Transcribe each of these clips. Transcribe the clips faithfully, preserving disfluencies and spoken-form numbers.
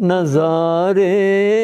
നസാരേ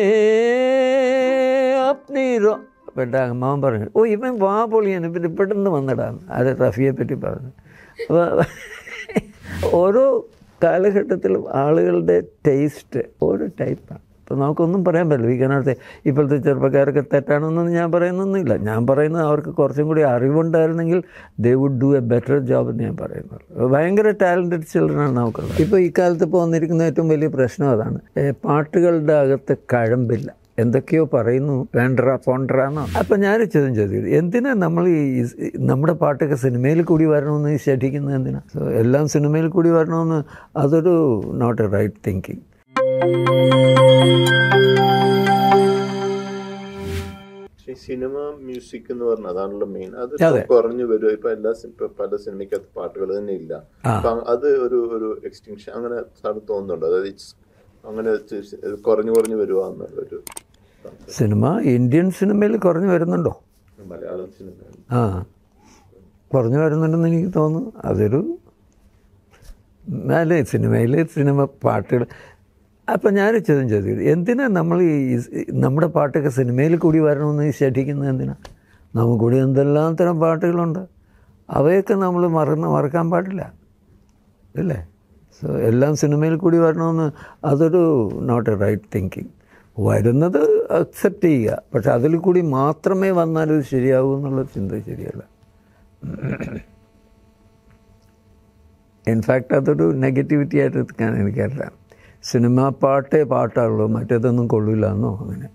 അപ്നി raw പെട്ടാ അമ്മാവൻ പറഞ്ഞു, ഓ ഇവൻ വാ പൊളിയാണ്, പിന്നെ പെട്ടെന്ന് വന്നിടാന്ന്. അത് റഫിയെ പറ്റി പറഞ്ഞു. അപ്പോൾ ഓരോ കാലഘട്ടത്തിലും ആളുകളുടെ ടേസ്റ്റ് ഓരോ ടൈപ്പാണ്. അപ്പോൾ നമുക്കൊന്നും പറയാൻ പറ്റില്ല. ഈ കാരണത്തെ ഇപ്പോഴത്തെ ചെറുപ്പക്കാരൊക്കെ തെറ്റാണെന്നൊന്നും ഞാൻ പറയുന്നൊന്നുമില്ല. ഞാൻ പറയുന്നത് അവർക്ക് കുറച്ചും കൂടി അറിവുണ്ടായിരുന്നെങ്കിൽ they would do a better job എന്ന് ഞാൻ പറയുന്നത്. ഭയങ്കര ടാലൻറ്റഡ് ചിൽഡ്രനാണ് നമുക്കുള്ളത്. ഇപ്പോൾ ഈ കാലത്ത് ഇപ്പോൾ വന്നിരിക്കുന്ന ഏറ്റവും വലിയ പ്രശ്നം അതാണ്. പാട്ടുകളുടെ അകത്ത് കഴമ്പില്ല. എന്തൊക്കെയോ പറയുന്നു, വേണ്ടറ പോണ്ടറാന്നോ. അപ്പം ഞാൻ ചോദ്യം ചോദിച്ചു, എന്തിനാ നമ്മൾ ഈ നമ്മുടെ പാട്ടൊക്കെ സിനിമയിൽ കൂടി വരണമെന്ന് ശഠിക്കുന്നത് എന്തിനാ? സോ എല്ലാം സിനിമയിൽ കൂടി വരണമെന്ന് അതൊരു not a right thinking. Cinema music എന്ന് പറഞ്ഞാൽ അതാണല്ലോ മെയിൻ. അത് കുറഞ്ഞു വരും. ഇപ്പൊ എല്ലാ പല സിനിമയ്ക്കകത്ത് പാട്ടുകൾ തന്നെ ഇല്ല. അത് ഒരു ഒരു എക്സ്റ്റിങ്ഷൻ അങ്ങനെ സാറ് തോന്നുന്നുണ്ടോ? അതായത് അങ്ങനെ കുറഞ്ഞു കുറഞ്ഞു വരുവാന്നുള്ളൊരു സിനിമ ഇന്ത്യൻ സിനിമയിൽ കുറഞ്ഞു വരുന്നുണ്ടോ? മലയാളം സിനിമ ആ കുറഞ്ഞു വരുന്നുണ്ടെന്ന് എനിക്ക് തോന്നുന്നു. അതൊരു അല്ലേ സിനിമയിൽ സിനിമ പാട്ടുകൾ. അപ്പം ഞാനൊരു ചോദ്യം ചോദിച്ചു, എന്തിനാ നമ്മൾ ഈ നമ്മുടെ പാട്ടൊക്കെ സിനിമയിൽ കൂടി വരണമെന്ന് ശഠിക്കുന്നത് എന്തിനാ? നമുക്കൂടി എന്തെല്ലാം തരം പാട്ടുകളുണ്ട്. അവയൊക്കെ നമ്മൾ മറന്ന് മറക്കാൻ പാടില്ല അല്ലേ? സോ എല്ലാം സിനിമയിൽ കൂടി വരണമെന്ന് അതൊരു നോട്ട് എ റൈറ്റ് തിങ്കിങ്. വരുന്നത് അക്സെപ്റ്റ് ചെയ്യുക, പക്ഷെ അതിൽ കൂടി മാത്രമേ വന്നാലത് ശരിയാകൂ എന്നുള്ള ചിന്ത ശരിയല്ല. ഇൻഫാക്റ്റ് അതൊരു നെഗറ്റിവിറ്റി ആയിട്ട് എടുക്കാൻ എനിക്കറിയാം. സിനിമ പാട്ടേ പാട്ടാണല്ലോ, മറ്റേതൊന്നും കൊള്ളില്ല എന്നോ അങ്ങനെ.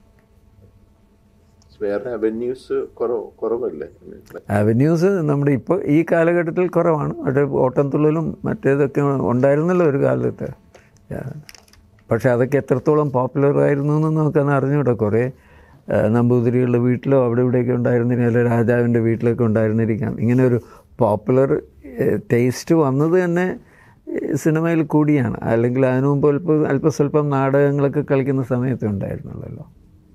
അവന്യൂസ് നമ്മുടെ ഇപ്പോൾ ഈ കാലഘട്ടത്തിൽ കുറവാണ്. മറ്റേ ഓട്ടംതുള്ളലും മറ്റേതൊക്കെ ഉണ്ടായിരുന്നല്ലോ ഒരു കാലത്ത്. പക്ഷെ അതൊക്കെ എത്രത്തോളം പോപ്പുലർ ആയിരുന്നു എന്ന് നമുക്കന്ന് അറിഞ്ഞൂടെ. കുറേ നമ്പൂതിരികളുടെ വീട്ടിലോ അവിടെ ഇവിടെയൊക്കെ ഉണ്ടായിരുന്നിരിക്കാം, അല്ലെങ്കിൽ രാജാവിൻ്റെ വീട്ടിലൊക്കെ ഉണ്ടായിരുന്നിരിക്കാം. ഇങ്ങനെ ഒരു പോപ്പുലർ ടേസ്റ്റ് വന്നത് തന്നെ സിനിമയിൽ കൂടിയാണ്. അല്ലെങ്കിൽ അതിനു മുമ്പ് അല്പം അല്പം സ്വല്പം നാടകങ്ങളൊക്കെ കളിക്കുന്ന സമയത്ത് ഉണ്ടായിരുന്നുള്ളല്ലോ.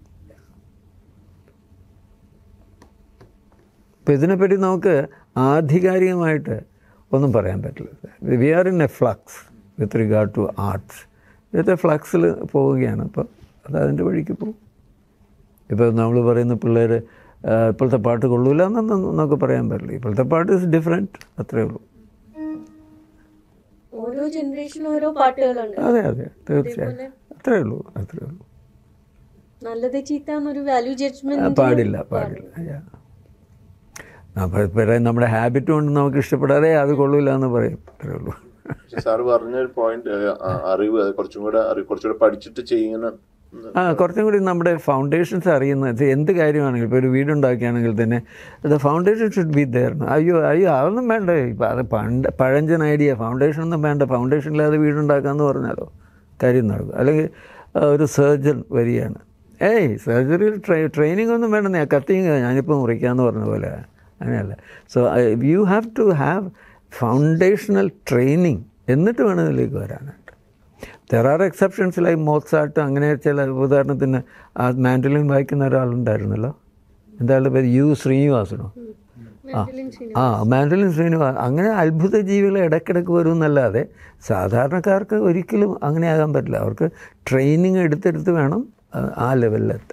അപ്പോൾ ഇതിനെപ്പറ്റി നമുക്ക് ആധികാരികമായിട്ട് ഒന്നും പറയാൻ പറ്റില്ല. We are in a flux with regard to arts. ഇന്നത്തെ ഫ്ലക്സിൽ പോവുകയാണ്. അപ്പോൾ അത് അതിൻ്റെ വഴിക്ക് പോകും. ഇപ്പോൾ നമ്മൾ പറയുന്ന പിള്ളേർ ഇപ്പോഴത്തെ പാട്ട് കൊള്ളൂല എന്നൊന്നും നമുക്ക് പറയാൻ പറ്റില്ല. ഇപ്പോഴത്തെ പാട്ട് ഇസ് ഡിഫറെൻറ്റ്, അത്രയേ ഉള്ളൂ. ഓരോ ജനറേഷനും ഓരോ പാട്ടുകളുണ്ട്. അതെ അതെ തീർച്ചയായും അത്രേ ഉള്ളൂ അത്രേ ഉള്ളൂ. നല്ലത് ചീത്ത എന്നൊരു വാല്യൂ ജഡ്ജ്മെന്റ് പാടില്ല പാടില്ല. നമ്മുടെ ഹാബിറ്റ് കൊണ്ട് നമുക്ക് ഇഷ്ടപ്പെടാതെ അത് കൊള്ളൂല എന്ന് പറയും, അത്രേ ഉള്ളൂ. സാർ പറഞ്ഞൊരു പോയിന്റ്, അറിവ് കുറച്ചും കൂടെ കുറച്ചുകൂടെ പഠിച്ചിട്ട് ചെയ്യുന്ന ആ കുറച്ചും കൂടി നമ്മുടെ ഫൗണ്ടേഷൻസ് അറിയുന്നത് എന്ത് കാര്യമാണെങ്കിലും. ഇപ്പോൾ ഒരു വീടുണ്ടാക്കുകയാണെങ്കിൽ തന്നെ the foundation should be there. അയ്യോ അയ്യോ അതൊന്നും വേണ്ട. ഇപ്പം അത് പണ്ട് പഴഞ്ചൻ ഐഡിയ, ഫൗണ്ടേഷൻ ഒന്നും വേണ്ട. ഫൗണ്ടേഷൻ ഇല്ലാതെ വീടുണ്ടാക്കാമെന്ന് പറഞ്ഞാലോ കാര്യം നടക്കും. അല്ലെങ്കിൽ ഒരു സർജൻ വരികയാണ്, ഏയ് സർജറിയിൽ ട്രൈ ട്രെയിനിങ് ഒന്നും വേണ്ടെന്നേ, കത്തിങ് ഞാനിപ്പോൾ മുറിക്കാമെന്ന് പറഞ്ഞ പോലെ അങ്ങനെയല്ല. So you have to have foundational training, എന്നിട്ട് വേണം ഇതിലേക്ക് വരാനായിട്ട്. There are exceptions like Mozart. അങ്ങനെ ചില ഉദാഹരണത്തിന് ആ മാൻഡലിൻ വായിക്കുന്ന ഒരാളുണ്ടായിരുന്നല്ലോ, എന്തായാലും പേര് യു ശ്രീനിവാസനോ, ആ ആ മാൻഡലിൻ ശ്രീനിവാസ്. അങ്ങനെ അത്ഭുത ജീവികൾ ഇടയ്ക്കിടയ്ക്ക് വരും എന്നല്ലാതെ സാധാരണക്കാർക്ക് ഒരിക്കലും അങ്ങനെ ആകാൻ പറ്റില്ല. അവർക്ക് ട്രെയിനിങ് എടുത്തെടുത്ത് വേണം ആ ലെവലിലെത്താൻ.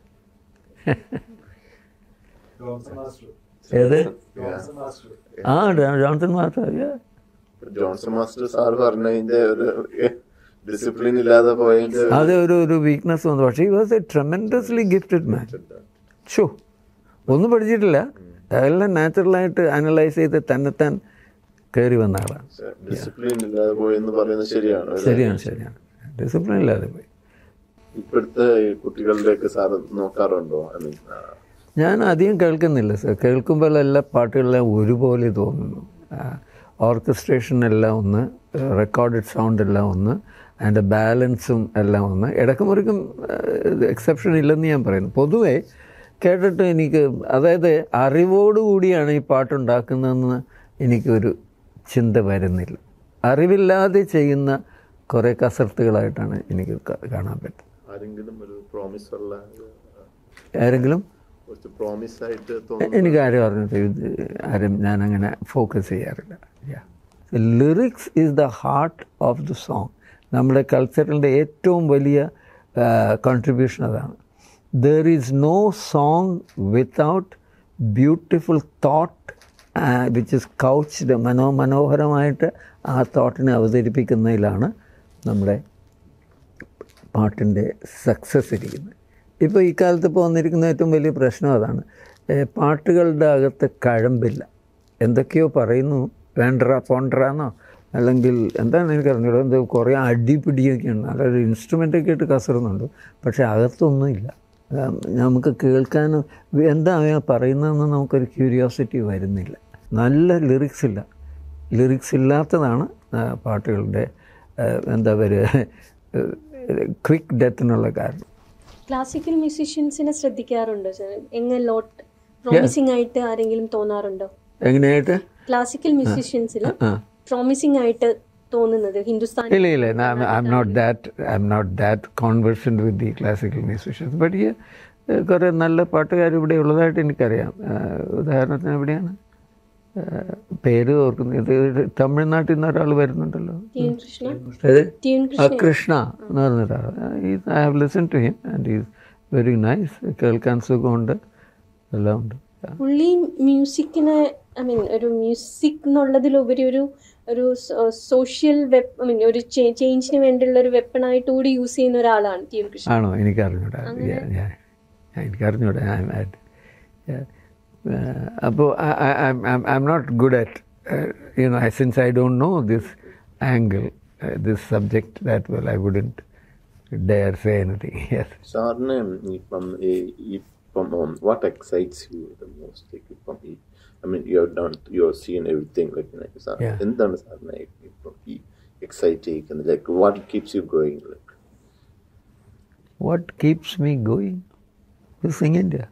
ഏത് ആ Johnson master Johnson master sir പറഞ്ഞതിന്റെ ഒരു ഡിസിപ്ലിൻ ഇല്ലാതെ പോയത് അത് ഒരു ഒരു വീക്ക്നെസ് വന്നു. പക്ഷേ he was a tremendously gifted man. ഷോ ഒന്നും പഠിച്ചിട്ടില്ല, അതെല്ലാം നാച്ചുറലായിട്ട് അനലൈസ് ചെയ്ത് തന്നെത്താൻ കയറി വന്ന ആളാണ്. ഡിസിപ്ലിൻ ഇല്ലാതെ പോയെന്ന് പറയുന്നത് ശരിയാണ്. ശരിയാണ് ശരിയാണ് ഡിസിപ്ലിൻ ഇല്ലാതെ പോയി. ഇപ്പോഴത്തെ കുട്ടികളുടെയൊക്കെ സാർ നോക്കാറുണ്ടോ? ഞാൻ അധികം കേൾക്കുന്നില്ല സാർ. കേൾക്കുമ്പോൾ എല്ലാ പാട്ടുകളെല്ലാം ഒരുപോലെ തോന്നുന്നു. ഓർക്കസ്ട്രേഷൻ എല്ലാം ഒന്ന്, റെക്കോർഡഡ് സൗണ്ട് എല്ലാം ഒന്ന്, അതിൻ്റെ ബാലൻസും എല്ലാം ഒന്ന്. ഇടയ്ക്ക് മുറിക്കും എക്സെപ്ഷൻ ഇല്ലെന്ന് ഞാൻ പറയുന്നു. പൊതുവേ കേട്ടിട്ട് എനിക്ക്, അതായത് അറിവോടുകൂടിയാണ് ഈ പാട്ടുണ്ടാക്കുന്നതെന്ന് എനിക്കൊരു ചിന്ത വരുന്നില്ല. അറിവില്ലാതെ ചെയ്യുന്ന കുറേ കസർത്തുകളായിട്ടാണ് എനിക്ക് കാണാൻ പറ്റുന്നത്. ആരെങ്കിലും ഒരു പ്രോമിസ് ഉള്ള ആരെങ്കിലും പ്രോമിസ് ആയിട്ട് എനിക്ക് ആരും പറഞ്ഞിട്ട് ആരും ഞാനങ്ങനെ ഫോക്കസ് ചെയ്യാറില്ല. Lyrics is the heart of the song. നമ്മുടെ കൾച്ചറിൻ്റെ ഏറ്റവും വലിയ കോൺട്രിബ്യൂഷൻ അതാണ്. There is no song without beautiful thought which is couched, മനോ മനോഹരമായിട്ട് ആ തോട്ടിനെ അവതരിപ്പിക്കുന്നതിലാണ് നമ്മുടെ പാട്ടിൻ്റെ സക്സസ് ഇരിക്കുന്നത്. ഇപ്പോൾ ഈ കാലത്ത് ഇപ്പോൾ വന്നിരിക്കുന്ന ഏറ്റവും വലിയ പ്രശ്നം അതാണ്. പാട്ടുകളുടെ അകത്ത് കഴമ്പില്ല. എന്തൊക്കെയോ പറയുന്നു, വേണ്ടറ പോണ്ടറാന്നോ അല്ലെങ്കിൽ എന്താണ് എനിക്കറിഞ്ഞൂടാ, എന്തോ കുറേ അടിപിടിയൊക്കെയാണ്, നല്ലൊരു ഇൻസ്ട്രുമെൻ്റൊക്കെ ഇട്ട് കസറുന്നുണ്ട്, പക്ഷേ അകത്തൊന്നുമില്ല. നമുക്ക് കേൾക്കാനും എന്താ പറയുന്നതെന്ന് നമുക്കൊരു ക്യൂരിയോസിറ്റി വരുന്നില്ല. നല്ല ലിറിക്സ് ഇല്ല. ലിറിക്സ് ഇല്ലാത്തതാണ് പാട്ടുകളുടെ എന്താ പറയുക ക്വിക്ക് ഡെത്തിനുള്ള കാരണം. ക്ലാസിക്കൽ മ്യൂസീഷ്യൻസിനെ ശ്രദ്ധിക്കാറുണ്ടോ സാർ? എങ്ങനെ ലോട്ട് പ്രോമിസിംഗ് ആയിട്ട് ആരെങ്കിലും തോന്നാറുണ്ടോ? എങ്ങനെയായിട്ട്? ക്ലാസിക്കൽ മ്യൂസീഷ്യൻസിൽ പ്രോമിസിംഗ് ആയിട്ട് തോന്നുന്നത് ഹിന്ദുസ്ഥാൻ? ഇല്ല ഇല്ല, I'm not that I'm not that conversant with the classical musicians. But ഈ കുറേ നല്ല പാട്ടുകാർ ഇവിടെ ഉള്ളതായിട്ട് എനിക്കറിയാം. ഉദാഹരണത്തിന് എവിടെയാണ് പേര് ഓർക്കുന്നത്, ഇത് തമിഴ്നാട്ടിൽ നിന്ന് ഒരാൾ വരുന്നുണ്ടല്ലോ, ആ കൃഷ്ണ എന്ന് പറഞ്ഞൊരാൾ. I have listen to him and is very nice. കേൾക്കാൻ സുഖമുണ്ട്, എല്ലാം ഉണ്ട്. പുള്ളി മ്യൂസിക്കിനെ ഐ മീൻ ഒരു മ്യൂസിക് എന്നുള്ളതിലുപരി ഒരു ഒരു സോഷ്യൽ വെപ്പ് ഐ മീൻ ഒരു ചേഞ്ചിന് വേണ്ടിയുള്ള ഒരു വെപ്പണായിട്ട് കൂടി യൂസ് ചെയ്യുന്ന ഒരാളാണ് ടി എം കൃഷ്ണ. ആണോ? എനിക്കറിഞ്ഞൂടാ, എനിക്കറിഞ്ഞൂടാ. അപ്പോൾ I'm not good at you know since I don't know this angle this subject that well I wouldn't dare say anything. Yes. സാറിന് ഇപ്പം ഇപ്പം what excites you the most? Like ഇപ്പം ഈ I mean, you have done, you have seen everything. Like, yeah. എന്താണ് സാറിന് ഇപ്പം ഈ excite ചെയ്യിക്കുന്നത്? Like, what keeps you going? Like, what keeps me going? To sing India.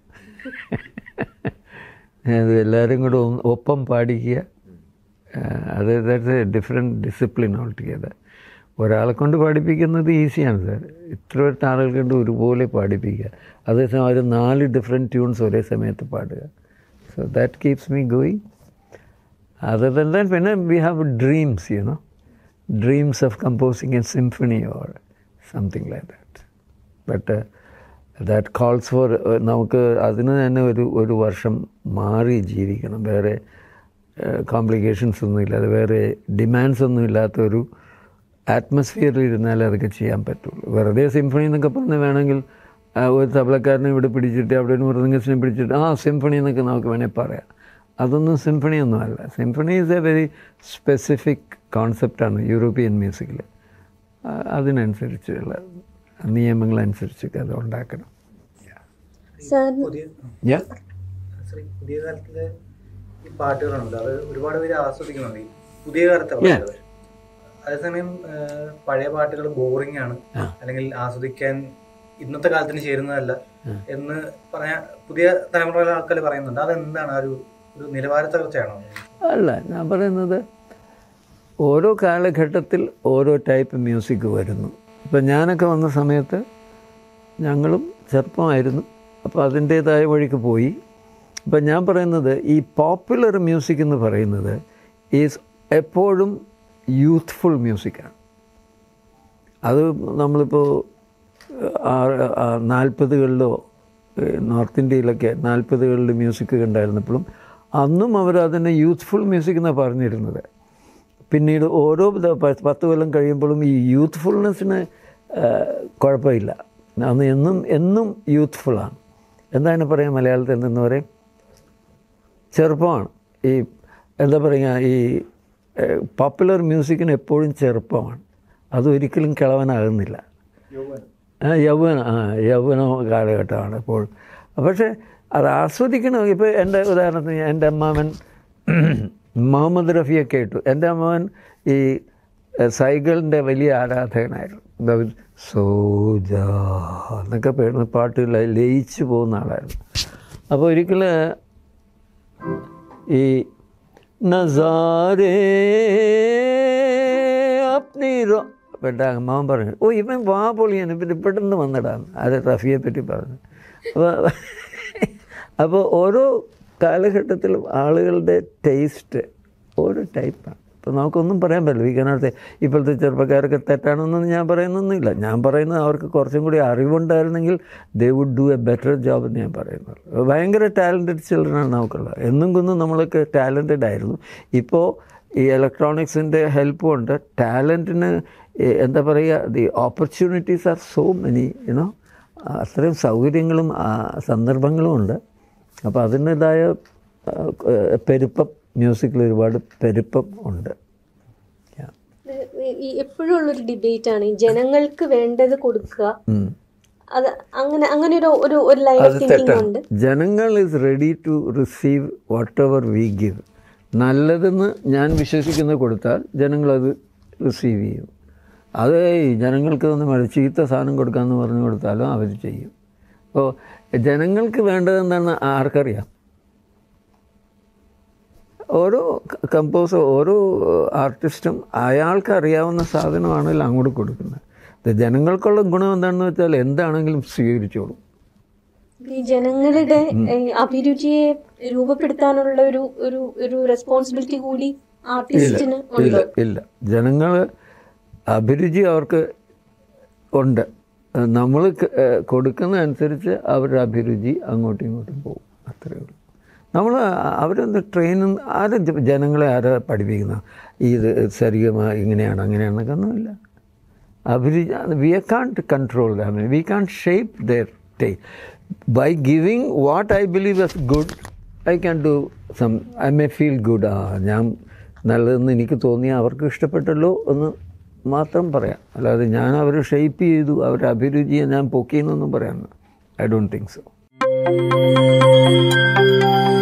അത് എല്ലാവരും കൂടെ ഒപ്പം പാടിക്കുക. അത് that's a different discipline altogether. ഒരാളെ കൊണ്ട് പാടിപ്പിക്കുന്നത് ഈസിയാണ് സാർ. ഇത്ര ആളുകൾ കൊണ്ട് ഒരുപോലെ പാടിപ്പിക്കുക, അതേസമയം അവർ നാല് ഡിഫറെൻറ്റ് ട്യൂൺസ് ഒരേ സമയത്ത് പാടുക. So that keeps me going. Other than that, when we have dreams, you know, dreams of composing a symphony or something like that. But uh, that calls for നമുക്ക് അതിന് തന്നെ ഒരു ഒരു വർഷം മാറി ജീവിക്കണം. വേറെ കോംപ്ലിക്കേഷൻസ് ഒന്നും ഇല്ലാതെ, വേറെ ഡിമാൻഡ്സ് ഒന്നും ഇല്ലാത്തൊരു അറ്റ്മോസ്ഫിയറിൽ ഇരുന്നാലേ അതൊക്കെ ചെയ്യാൻ പറ്റുള്ളൂ. വെറുതെ സിംഫണി എന്നൊക്കെ പറഞ്ഞ് വേണമെങ്കിൽ ഒരു തബലക്കാരനെ ഇവിടെ പിടിച്ചിട്ട് അവിടെ ഒരു മൃദംഗത്തിനെ പിടിച്ചിട്ട് ആ സിംഫണി എന്നൊക്കെ നമുക്ക് വേണമെങ്കിൽ പറയാം. അതൊന്നും സിംഫണിയൊന്നും അല്ല. Symphony is a very specific കോൺസെപ്റ്റാണ് യൂറോപ്യൻ മ്യൂസിക്കിൽ. അതിനനുസരിച്ചുള്ള നിയമങ്ങളനുസരിച്ചൊക്കെ അത് ഉണ്ടാക്കണം. പുതിയ കാലത്തിലെ ഈ പാട്ടുകളുണ്ട്, അത് ഒരുപാട് പേര് ആസ്വദിക്കുന്നുണ്ട് പുതിയ കാലത്തെ പാട്ടുകൾ. അതേസമയം പഴയ പാട്ടുകൾ ബോറിംഗ് ആണ്, അല്ലെങ്കിൽ ആസ്വദിക്കാൻ ഇന്നത്തെ കാലത്തിന് ചേരുന്നതല്ല എന്ന് പറയാൻ പുതിയ തലമുറയിലെ ആൾക്കാർ പറയുന്നുണ്ട്. അതെന്താണ്? ആ ഒരു ഒരു നിലവാര തകർച്ചയാണോ? അല്ല, ഞാൻ പറയുന്നത് ഓരോ കാലഘട്ടത്തിൽ ഓരോ ടൈപ്പ് മ്യൂസിക് വരുന്നു. ഇപ്പം ഞാനൊക്കെ വന്ന സമയത്ത് ഞങ്ങളും ചെറുപ്പമായിരുന്നു, അപ്പോൾ അതിൻ്റേതായ വഴിക്ക് പോയി. അപ്പം ഞാൻ പറയുന്നത് ഈ പോപ്പുലർ മ്യൂസിക് എന്ന് പറയുന്നത് ഈസ് എപ്പോഴും യൂത്ത്ഫുൾ മ്യൂസിക്കാണ്. അത് നമ്മളിപ്പോൾ നാൽപ്പതുകളിലോ നോർത്ത് ഇന്ത്യയിലൊക്കെ നാൽപ്പതുകളിൽ മ്യൂസിക് ഉണ്ടായിരുന്നപ്പോഴും അന്നും അവർ അതിനെ യൂത്ത്ഫുൾ മ്യൂസിക് എന്നാണ് പറഞ്ഞിരുന്നത്. പിന്നീട് ഓരോ പത്ത് കൊല്ലം കഴിയുമ്പോഴും ഈ യൂത്ത്ഫുൾനെസ്സിന് കുഴപ്പമില്ല, അന്ന് എന്നും എന്നും യൂത്ത്ഫുള്ളാണ്. എന്താണ് പറയുക മലയാളത്തിൽ എന്തെന്ന് പറയും? ചെറുപ്പമാണ്. ഈ എന്താ പറയുക, ഈ പോപ്പുലർ മ്യൂസിക്കിന് എപ്പോഴും ചെറുപ്പമാണ്, അതൊരിക്കലും കിളവനാകുന്നില്ല. യൗവന ആ യൗവന കാലഘട്ടമാണ് എപ്പോഴും. പക്ഷേ അത് ആസ്വദിക്കണം. ഇപ്പോൾ എൻ്റെ ഉദാഹരണത്തിന് എൻ്റെ അമ്മാവൻ മുഹമ്മദ് റഫിയെ കേട്ടു. എൻ്റെ അമ്മാവൻ ഈ സൈക്കിളിൻ്റെ വലിയ ആരാധകനായിരുന്നു. സോജാ എന്നൊക്കെ പേരുന്ന പാട്ട് ലയിച്ചു പോകുന്ന ആളായിരുന്നു. അപ്പോൾ ഒരിക്കൽ ഈ നസാരേ അപ്നി റോ എൻ്റെ അമ്മാവൻ പറഞ്ഞു, ഓ ഇവൻ വാ പൊളിയാണ്, പിന്നെ പെട്ടെന്ന് വന്നിടാന്ന്. അത് റഫിയെ പറ്റി പറഞ്ഞു. അപ്പോൾ അപ്പോൾ ഓരോ കാലഘട്ടത്തിലും ആളുകളുടെ ടേസ്റ്റ് ഓരോ ടൈപ്പാണ്. അപ്പോൾ നമുക്കൊന്നും പറയാൻ പറ്റില്ല. വി കനോട്ട് ഇപ്പോഴത്തെ ചെറുപ്പക്കാരൊക്കെ തെറ്റാണെന്നൊന്നും ഞാൻ പറയുന്നൊന്നുമില്ല. ഞാൻ പറയുന്നത് അവർക്ക് കുറച്ചും കൂടി അറിവുണ്ടായിരുന്നെങ്കിൽ they would do a better job എന്ന് ഞാൻ പറയുന്നുള്ളൂ. ഭയങ്കര ടാലൻറ്റഡ് ചിൽഡ്രനാണ് നമുക്കുള്ളത്. എന്നും കൊന്നും നമ്മളൊക്കെ ടാലൻറ്റഡ് ആയിരുന്നു. ഇപ്പോൾ ഈ ഇലക്ട്രോണിക്സിൻ്റെ ഹെൽപ്പ് കൊണ്ട് ടാലൻറ്റിന് എന്താ പറയുക, the opportunities are so many, you know, അത്രയും സൗകര്യങ്ങളും സന്ദർഭങ്ങളും ഉണ്ട്. അപ്പോൾ അതിൻ്റെതായ പെരുപ്പം മ്യൂസിക്കിൽ ഒരുപാട് പെരുപ്പം ഉണ്ട്. എപ്പോഴും ഉള്ളൊരു ഡിബേറ്റാണ് ജനങ്ങൾക്ക് വേണ്ടത് കൊടുക്കുക. അത് അങ്ങനെ അങ്ങനെ ഒരു ഒരു ഒരു ലൈൻ ഓഫ് തിങ്കിങ് ഉണ്ട്. ജനങ്ങൾ is ready to receive whatever we give. നല്ലതെന്ന് ഞാൻ വിശ്വസിക്കുന്നത് കൊടുത്താൽ ജനങ്ങളത് റിസീവ് ചെയ്യും. അത് ജനങ്ങൾക്ക് ഒന്നും വേണ്ട, ചീത്ത സാധനം കൊടുക്കാമെന്ന് പറഞ്ഞു കൊടുത്താലും അവർ ചെയ്യും. അപ്പോൾ ജനങ്ങൾക്ക് വേണ്ടതെന്താണെന്ന് ആർക്കറിയാം? ഓരോ കമ്പോസർ, ഓരോ ആർട്ടിസ്റ്റും അയാൾക്ക് അറിയാവുന്ന സാധനമാണെങ്കിലും അങ്ങോട്ട് കൊടുക്കുന്നത്. ജനങ്ങൾക്കുള്ള ഗുണം എന്താണെന്ന് വെച്ചാൽ എന്താണെങ്കിലും സ്വീകരിച്ചോളും. ഈ ജനങ്ങളുടെ അഭിരുചിയെ രൂപപ്പെടുത്താനുള്ള ഒരു ഒരു ഒരു റെസ്പോൺസിബിലിറ്റി കൂടി ആർട്ടിസ്റ്റിന് ഇല്ല ഇല്ല ജനങ്ങൾ അഭിരുചി അവർക്ക് ഉണ്ട്. നമ്മൾ കൊടുക്കുന്നതനുസരിച്ച് അവരുടെ അഭിരുചി അങ്ങോട്ടും ഇങ്ങോട്ടും പോകും. അത്രയേ ഉള്ളൂ. നമ്മൾ അവരെന്ത് ട്രെയിനും ആരും ജനങ്ങളെ ആരാ പഠിപ്പിക്കുന്ന ഇത് സരിഗമ ഇങ്ങനെയാണ് അങ്ങനെയാണെന്നൊക്കെ ഒന്നുമില്ല. അഭിരുചി we can't control them, we can't shape their taste. By giving what I believe as good I can do some, I may feel good. ആ ഞാൻ നല്ലതെന്ന് എനിക്ക് തോന്നിയാൽ അവർക്ക് ഇഷ്ടപ്പെട്ടല്ലോ എന്ന് മാത്രം പറയാം. അല്ലാതെ ഞാൻ അവർ ഷേപ്പ് ചെയ്തു, അവരുടെ അഭിരുചിയെ ഞാൻ പൊക്കിയെന്നൊന്നും പറയാൻ ഐ ഡോണ്ട് തിങ്ക് സോ.